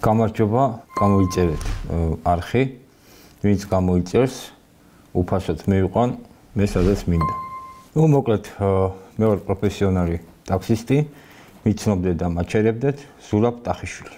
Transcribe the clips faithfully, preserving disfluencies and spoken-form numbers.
გამარჯობა, გამოიწერეთ არხი, ვინც გამოიწერს, უფასოდ მივიყვან, მე სადაც მინდა. ნუ მოკლედ, მე ვარ პროფესიონალი ტაქსისტი, მიცნობდეთ და მაჩერებდეთ, ზურაბ ტახიშვილი.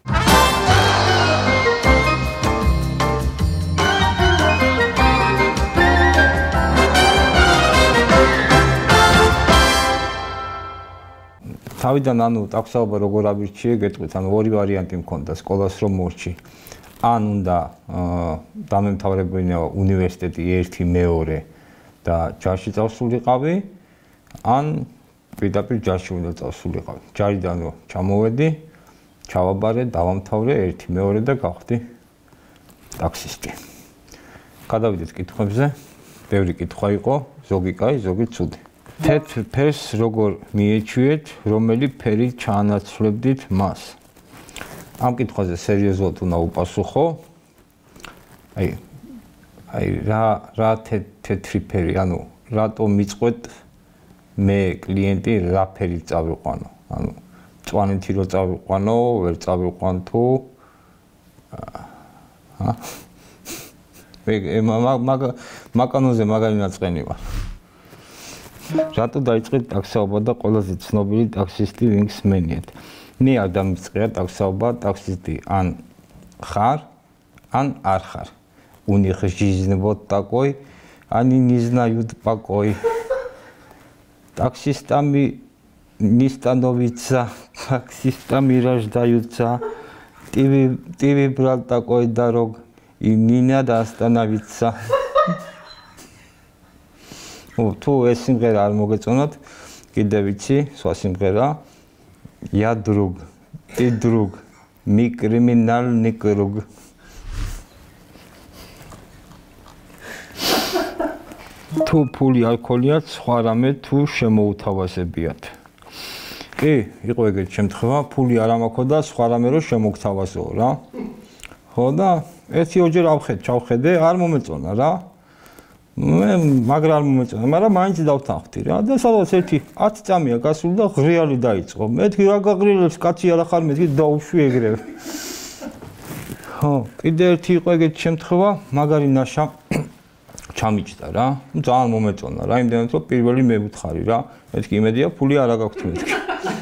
თავიდან ანუ ტაქსაობა როგორ ავირჩიე, გეტყვით, ანუ ორი ვარიანტი მქონდა სკოლას რომ მორჩი. ან უნდა დამემთავრებინა უნივერსიტეტი ერთი, მეორე და ჯარში წავსულიყავი, ან პირდაპირ ჯარში უნდა წავსულიყავი. ჯარიდან რომ ჩამოვედი, ჩავაბარე, დავამთავრე ერთი, მეორე და გავხდი ტაქსისტი. გადავიდეთ კითხვებზე. ბევრი კითხვა იყო, ზოგი კაი, ზოგი ცუდი. თეთრ ფერს როგორ მიეჩვიეთ, რომელი ფერი ჩაანაცვლებდით მას? ამ კითხვაზე სერიოზულად უნდა უპასუხო. აი, აი რა რა თეთრი ფერი, ანუ რატომ მიწყვეთ მე კლიენტი რა ფერი წავიყვანო? ანუ წვანეთი რო წავიყვანო, ვერ წავიყვან თუ ა მე მაგანოზე მაგარი ნაწყენი ვარ. რატო დაიწყეთ ტაქსაობა და ყველაზე ცნობილი ტაქსისტი ვინც მენიათ? მე არ დამიწყია ტაქსაობა, ტაქსისტი ან ხარ, ან არ ხარ. У них жизнь вот такой, они не знают покой. Таксистами не становятся, таксистами рождаются. Ты, ты выбрал такой дорог, и не надо остановиться. თუ ეს სიმღერა არ მოგეწონათ, კიდევ ვიცი, სხვა სიმღერა. Я друг, ты друг, ми криминальный круг. თუ ფული არ ქოლიათ, სხვა რამე თუ შემოუთავასებიათ. კი, იყო ეგეთი შემთხვევა, ფული არ ამაქვს და სხვა რამე რო შემოგთავასო რა. ხო და ერთი ორჯერ ავხედე, ჩავხედე, არ მომეწონა რა. მე მაგრა არ მომეწონა, მაგრამ მაინც დავთანხმდი რა და სადღაც ერთი ათი წამია გასული და ღრიალი დაიწყო. მეთქი რა გაღრილებს, კაცი არა ხარ, მეთქი დაუშვი ეგრევე. ხო, კიდე ერთი იყო ეგეთი შემთხვევა, მაგარი ნაშა ჩამიჭდა რა. ძალიან მომეწონა რა, იმდენად რომ პირველი მე ვუთხარი რა. მეთქი იმედია ფული არა გაქვთ მეთქი.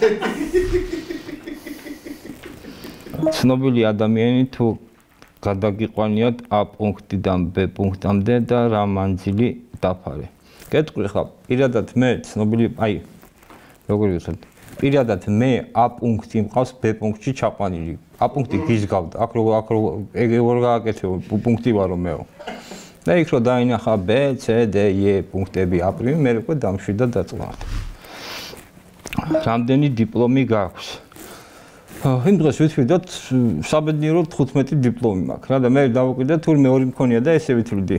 ცნობილი ადამიანი თუ გადაგიყვანიათ A პუნქტიდან B პუნქტამდე და რა მანძილი დაფარე. გეტყვი ხა, პირადად მე ცნობილი, აი, როგორ ვიხოთ, პირადად მე A პუნქტი მყავს B პუნქტში ჩაყვანილი. A პუნქტი გიზგავდა, აქ რო აქ რო ეგ როგორ გააკეთებო, პუნქტი ვარო მეო. და იქ რო დაინახა B, C, D, E პუნქტები აპრიმი, მე უკვე დამშვიდა დაწყნარდა. რამდენი დიპლომი გაქვს? იმ დღეს ვითვლიდათ საბედნიეროდ თხუთმეტი დიპლომი მაქვს რა და მე დავუკვირდა თურმე ორი მქონია და ესე ვითვლიდი.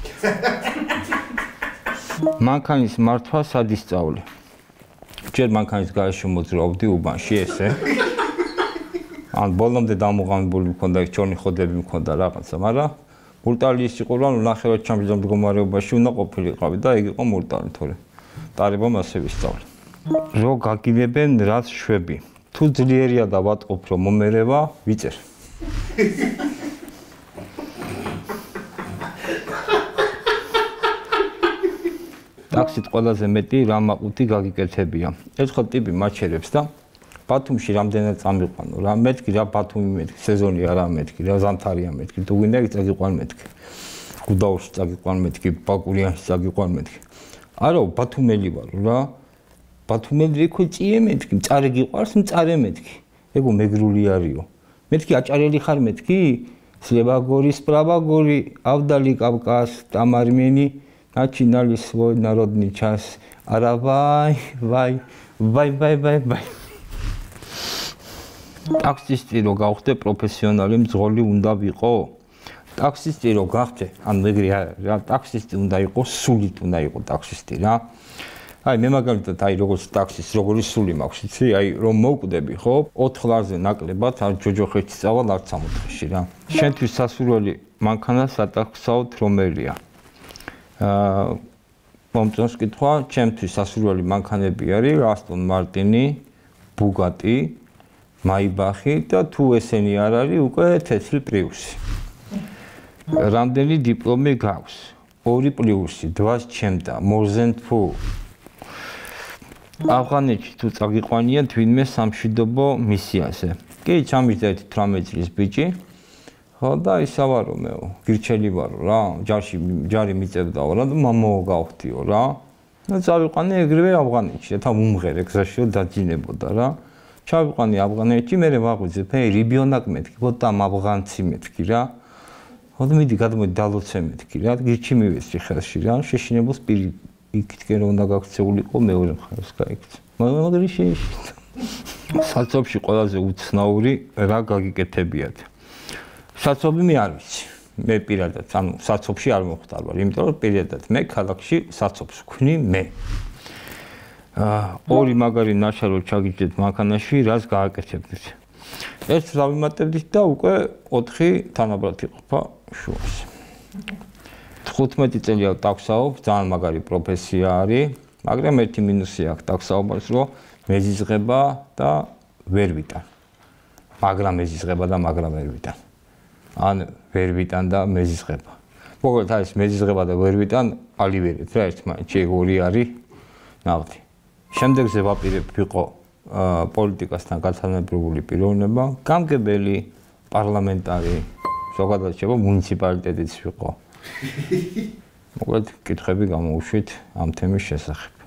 მანქანის მართვა სად ისწავლე? ჯერ მანქანის გარეშე მოძრაობდი უბანში ესე. ან ბოლომდე დამოღამებული მქონდა, ჩორნი ხოდები მქონდა რაღაცა, მაგრამ მურტალი ის იყო, რომ ნახევარ ჩამბიძა მდგომარეობაში უნდა ყოფილიყავი და ეგ იყო მურტალი, თორე ტარებამ ასე ვისწავლე. რო გაგინებენ რაც შვები? თუ ძლიერია და ვატყობ რომ მომერევა, ვიწერ. ტაქსით ყველაზე მეტი რა მაყუთი გაგიკეთებია. ერთხელ ტიპი მაჩერებს და ბათუმში რამდენად წამიყვანო რა, მეთქი რა ბათუმი მეთქი, სეზონი არა მეთქი, რა ზამთარია მეთქი, თუ გინდა იქ წაგიყვან მეთქი. გუდაურში წაგიყვან მეთქი, ბაკურიანში წაგიყვან მეთქი. არა, ბათუმელი ვარ რა. ბათუმელი ხო ჭიე მეთქი, მწარე გიყვარს, მწარე მეთქი. ეგო მეგრული არისო. მეთქი აჭარელი ხარ მეთქი? Слева гори, справа гори, авдали Кавказ, там Армени, начинали свой народный час. Ара вай, вай, вай, вай, вай, вай. ტაქსისტი რო გავხდე პროფესიონალი მძღოლი უნდა ვიყო. ტაქსისტი რო გავხდე, ან მეგრე რა, ტაქსისტი უნდა იყოს, სულით უნდა იყოს ტაქსისტი რა. აი მე მაგალითად აი როგორც ტაქსის როგორი სული მაქვს იცი აი რომ მოვკვდები ხო ოთხ ლარზე ნაკლებად არ ჯოჯოხეთში წავალ არც სამოთხეში რა შენთვის სასურველი მანქანა სატაქსაოდ რომელია აა მომწონს კითხვა ჩემთვის სასურველი მანქანები არის Aston Martin, Bugatti მაიბახი და თუ ესენი არ არის, უკვე თეთრი პლუსი. რამდენი დიპლომი გაქვს? ორი პლუსი, დვას ჩემდა, მორზენ თუ ავღანეთში თუ წაგიყვანიან თვინმე სამშვიდობო მისიაზე. კი, ჩამიჯდა ერთი თვრამეტი წლის ბიჭი. ხო და ისავა რომ მე გირჩელი ვარო რა, ჯარში ჯარი მიწევდაო რა და მამაო გავხდიო რა. და წავიყვანე ეგრევე ავღანეთში და თან უმღერე გზაში დაძინებოდა რა. ჩავიყვანე ავღანეთში, მე ვაღვიძე, ფე რიბიონაკ მეთქი, ბოტამ ავღანცი მეთქი რა. ხო და მიდი გადმოდი დალოცე მეთქი რა, გირჩი მივეცი ხელში რა, შეშინებულს პირი იქითკენ რომ უნდა გაქცეულიყო მეორე მხარეს გაიქცა. მაგრამ შეიშინა. საცობში ყველაზე უცნაური რა გაგიკეთებიათ. საცობი მე არ ვიცი. მე პირადად, ანუ საცობში არ მოხვდარ ვარ, იმიტომ რომ პირადად მე ქალაქში საცობს ვქნი მე. აა ორი მაგარი ნაშარო ჩაგიჭდეთ მანქანაში, რაც გააკეთებდით. ერთ დავიმატებდით და უკვე ოთხი თანაბრად იყოფა შუას. თხუთმეტი წელი ტაქსაობ, ძალიან მაგარი პროფესია არის, მაგრამ ერთი მინუსი აქვს ტაქსაობას, რომ მეზიზღება და ვერ ვიტან. მაგრამ მეზიზღება და მაგრამ ვერ ვიტან. ან ვერ ვიტან და მეზიზღება. მოკლედ არის მეზიზღება და ვერ ვიტან, ალივერეთ რა ერთმანეთში ორი არის ნავთი. შემდეგზე ვაპირებ ვიყო პოლიტიკასთან გათანაბრებული პიროვნება, გამგებელი, პარლამენტარი, ზოგადად შევა მუნიციპალიტეტიც ვიყო. მოკლედ კითხები გამოუშვით ამ თემის შესახებ.